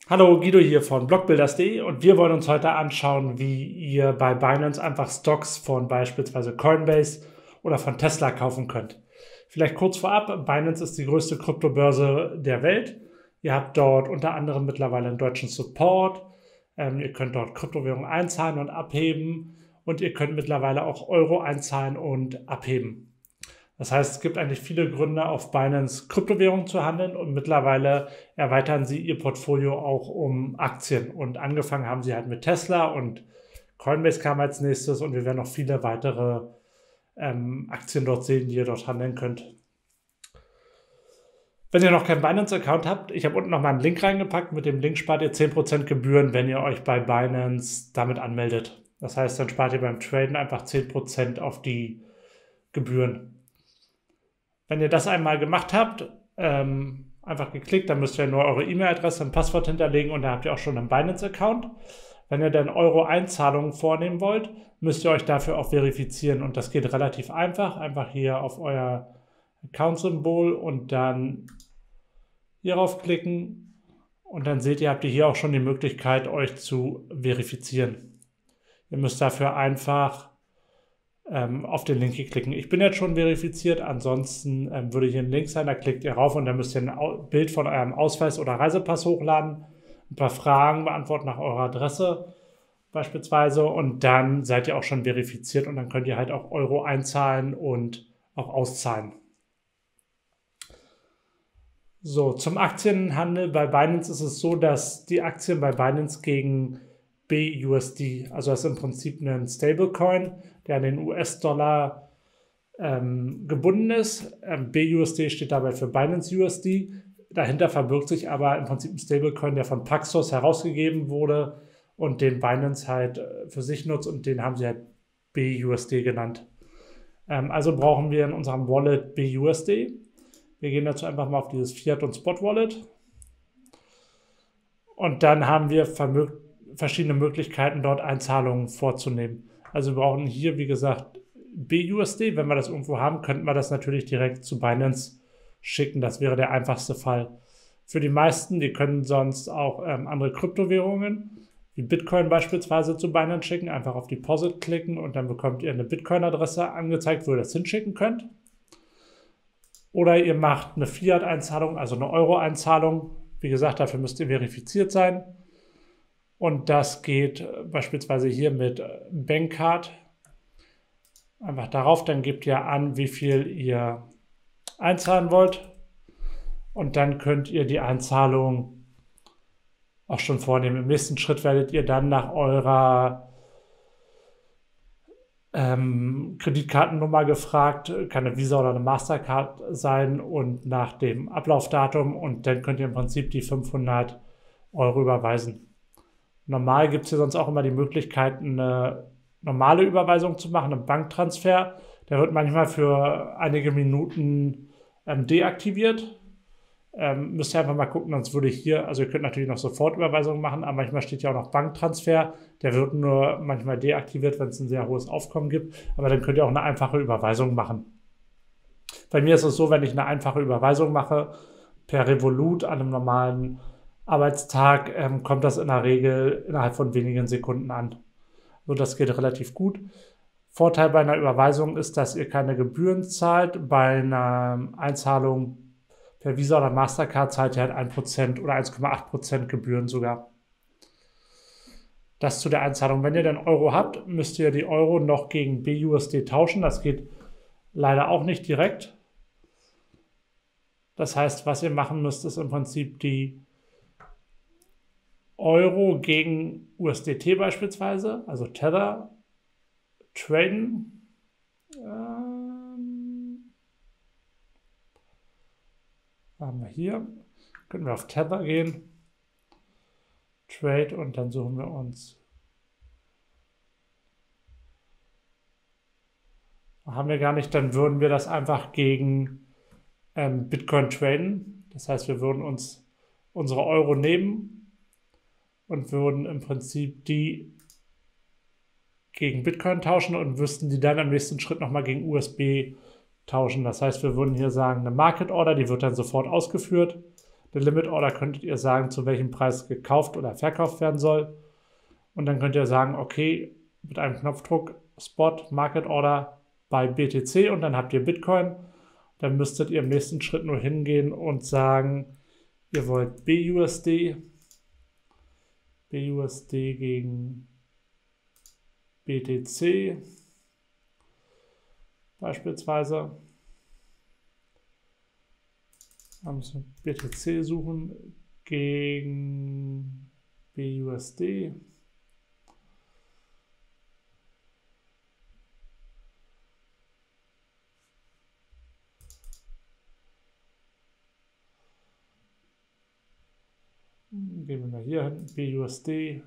Hallo, Guido hier von blockbuilders.de und wir wollen uns heute anschauen, wie ihr bei Binance einfach Stocks von beispielsweise Coinbase oder von Tesla kaufen könnt. Vielleicht kurz vorab, Binance ist die größte Kryptobörse der Welt. Ihr habt dort unter anderem mittlerweile einen deutschen Support. Ihr könnt dort Kryptowährungen einzahlen und abheben und ihr könnt mittlerweile auch Euro einzahlen und abheben. Das heißt, es gibt eigentlich viele Gründe, auf Binance Kryptowährungen zu handeln und mittlerweile erweitern sie ihr Portfolio auch um Aktien. Und angefangen haben sie halt mit Tesla und Coinbase kam als nächstes und wir werden noch viele weitere Aktien dort sehen, die ihr dort handeln könnt. Wenn ihr noch keinen Binance-Account habt, ich habe unten nochmal einen Link reingepackt. Mit dem Link spart ihr 10% Gebühren, wenn ihr euch bei Binance damit anmeldet. Das heißt, dann spart ihr beim Traden einfach 10% auf die Gebühren. Wenn ihr das einmal gemacht habt, einfach geklickt, dann müsst ihr nur eure E-Mail-Adresse und Passwort hinterlegen und dann habt ihr auch schon einen Binance-Account. Wenn ihr dann Euro-Einzahlungen vornehmen wollt, müsst ihr euch dafür auch verifizieren und das geht relativ einfach. Einfach hier auf euer Account-Symbol und dann hierauf klicken und dann seht ihr, habt ihr hier auch schon die Möglichkeit, euch zu verifizieren. Ihr müsst dafür einfach auf den Link hier klicken. Ich bin jetzt schon verifiziert, ansonsten würde hier ein Link sein, da klickt ihr rauf und dann müsst ihr ein Bild von eurem Ausweis oder Reisepass hochladen, ein paar Fragen beantworten nach eurer Adresse beispielsweise und dann seid ihr auch schon verifiziert und dann könnt ihr halt auch Euro einzahlen und auch auszahlen. So, zum Aktienhandel bei Binance ist es so, dass die Aktien bei Binance gegen BUSD, also das ist im Prinzip ein Stablecoin, der an den US-Dollar gebunden ist. BUSD steht dabei für Binance USD. Dahinter verbirgt sich aber im Prinzip ein Stablecoin, der von Paxos herausgegeben wurde und den Binance halt für sich nutzt und den haben sie halt BUSD genannt. Also brauchen wir in unserem Wallet BUSD. Wir gehen dazu einfach mal auf dieses Fiat- und Spot-Wallet. Und dann haben wir verschiedene Möglichkeiten, dort Einzahlungen vorzunehmen. Also wir brauchen hier, wie gesagt, BUSD. Wenn wir das irgendwo haben, könnten wir das natürlich direkt zu Binance schicken. Das wäre der einfachste Fall. Für die meisten, die können sonst auch andere Kryptowährungen, wie Bitcoin beispielsweise, zu Binance schicken. Einfach auf Deposit klicken und dann bekommt ihr eine Bitcoin-Adresse angezeigt, wo ihr das hinschicken könnt. Oder ihr macht eine Fiat-Einzahlung, also eine Euro-Einzahlung. Wie gesagt, dafür müsst ihr verifiziert sein. Und das geht beispielsweise hier mit Bankcard. Einfach darauf, dann gebt ihr an, wie viel ihr einzahlen wollt. Und dann könnt ihr die Einzahlung auch schon vornehmen. Im nächsten Schritt werdet ihr dann nach eurer Kreditkartennummer gefragt, kann eine Visa oder eine Mastercard sein und nach dem Ablaufdatum und dann könnt ihr im Prinzip die 500 Euro überweisen. Normal gibt es hier sonst auch immer die Möglichkeit, eine normale Überweisung zu machen, einen Banktransfer. Der wird manchmal für einige Minuten deaktiviert. Müsst ihr einfach mal gucken, sonst würde ich hier, also ihr könnt natürlich noch Sofortüberweisungen machen, aber manchmal steht ja auch noch Banktransfer. Der wird nur manchmal deaktiviert, wenn es ein sehr hohes Aufkommen gibt. Aber dann könnt ihr auch eine einfache Überweisung machen. Bei mir ist es so, wenn ich eine einfache Überweisung mache, per Revolut an einem normalen Arbeitstag, kommt das in der Regel innerhalb von wenigen Sekunden an. So, das geht relativ gut. Vorteil bei einer Überweisung ist, dass ihr keine Gebühren zahlt. Bei einer Einzahlung per Visa oder Mastercard zahlt ihr halt 1% oder 1,8% Gebühren sogar. Das zu der Einzahlung. Wenn ihr dann Euro habt, müsst ihr die Euro noch gegen BUSD tauschen. Das geht leider auch nicht direkt. Das heißt, was ihr machen müsst, ist im Prinzip die Euro gegen USDT beispielsweise, also Tether, traden. Haben wir hier. Können wir auf Tether gehen. Trade und dann suchen wir uns. Haben wir gar nicht, dann würden wir das einfach gegen Bitcoin traden. Das heißt, wir würden uns unsere Euro nehmen und würden im Prinzip die gegen Bitcoin tauschen und müssten die dann im nächsten Schritt nochmal gegen USB tauschen. Das heißt, wir würden hier sagen, eine Market Order, die wird dann sofort ausgeführt. Eine Limit Order könntet ihr sagen, zu welchem Preis gekauft oder verkauft werden soll. Und dann könnt ihr sagen, okay, mit einem Knopfdruck Spot Market Order bei BTC und dann habt ihr Bitcoin. Dann müsstet ihr im nächsten Schritt nur hingehen und sagen, ihr wollt BUSD gegen BTC beispielsweise. Da müssen wir BTC suchen gegen BUSD. Gehen wir mal hier hin, BUSD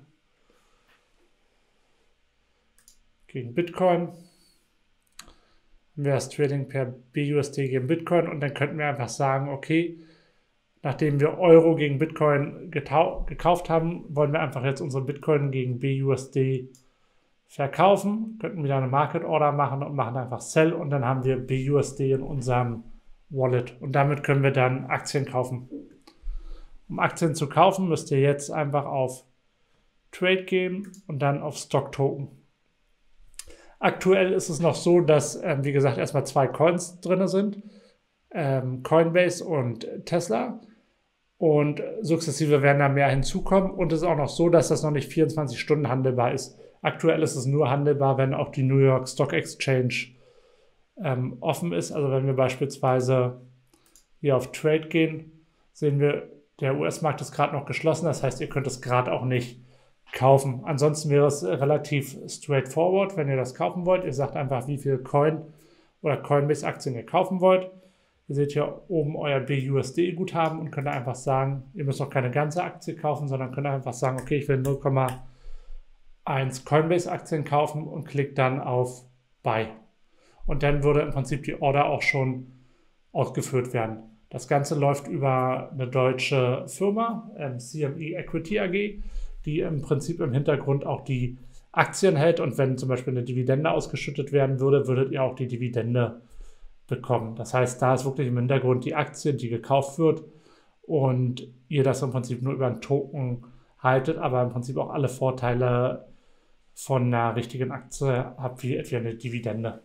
gegen Bitcoin. Wir das Trading per BUSD gegen Bitcoin und dann könnten wir einfach sagen, okay, nachdem wir Euro gegen Bitcoin gekauft haben, wollen wir einfach jetzt unsere Bitcoin gegen BUSD verkaufen, könnten wieder eine Market Order machen und machen einfach Sell und dann haben wir BUSD in unserem Wallet und damit können wir dann Aktien kaufen. Um Aktien zu kaufen, müsst ihr jetzt einfach auf Trade gehen und dann auf Stock Token. Aktuell ist es noch so, dass, wie gesagt, erstmal 2 Coins drin sind, Coinbase und Tesla. Und sukzessive werden da mehr hinzukommen. Und es ist auch noch so, dass das noch nicht 24 Stunden handelbar ist. Aktuell ist es nur handelbar, wenn auch die New York Stock Exchange offen ist. Also wenn wir beispielsweise hier auf Trade gehen, sehen wir, der US-Markt ist gerade noch geschlossen. Das heißt, ihr könnt es gerade auch nicht kaufen. Ansonsten wäre es relativ straightforward, wenn ihr das kaufen wollt. Ihr sagt einfach, wie viel Coin oder Coinbase-Aktien ihr kaufen wollt. Ihr seht hier oben euer BUSD-Guthaben und könnt einfach sagen, ihr müsst auch keine ganze Aktie kaufen, sondern könnt einfach sagen, okay, ich will 0,1 Coinbase-Aktien kaufen und klickt dann auf Buy. Und dann würde im Prinzip die Order auch schon ausgeführt werden. Das Ganze läuft über eine deutsche Firma, CME Equity AG, die im Prinzip im Hintergrund auch die Aktien hält und wenn zum Beispiel eine Dividende ausgeschüttet werden würde, würdet ihr auch die Dividende bekommen. Das heißt, da ist wirklich im Hintergrund die Aktie, die gekauft wird und ihr das im Prinzip nur über einen Token haltet, aber im Prinzip auch alle Vorteile von einer richtigen Aktie habt, wie etwa eine Dividende.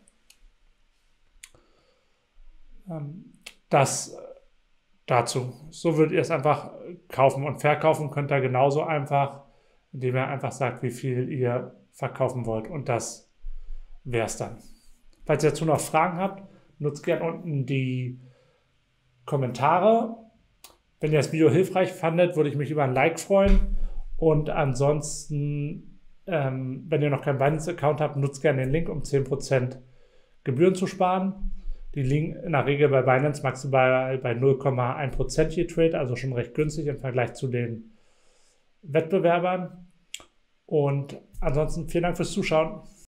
Das dazu. So würdet ihr es einfach kaufen und verkaufen könnt ihr genauso einfach, indem ihr einfach sagt, wie viel ihr verkaufen wollt und das wäre es dann. Falls ihr dazu noch Fragen habt, nutzt gerne unten die Kommentare. Wenn ihr das Video hilfreich fandet, würde ich mich über ein Like freuen und ansonsten, wenn ihr noch keinen Binance-Account habt, nutzt gerne den Link, um 10% Gebühren zu sparen. Die liegen in der Regel bei Binance maximal bei 0,1% je Trade, also schon recht günstig im Vergleich zu den Wettbewerbern. Und ansonsten vielen Dank fürs Zuschauen.